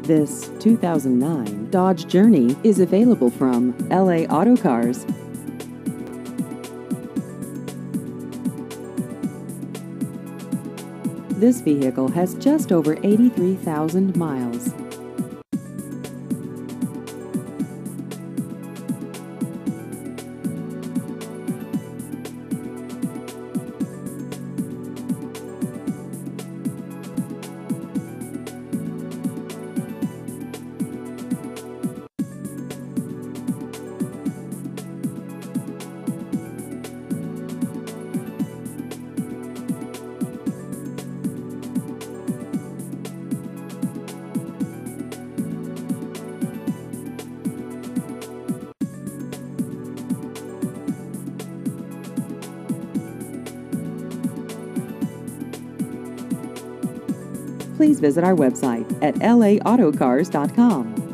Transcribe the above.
This 2009 Dodge Journey is available from LA Auto Cars. This vehicle has just over 83,000 miles. Please visit our website at laAutocars.com.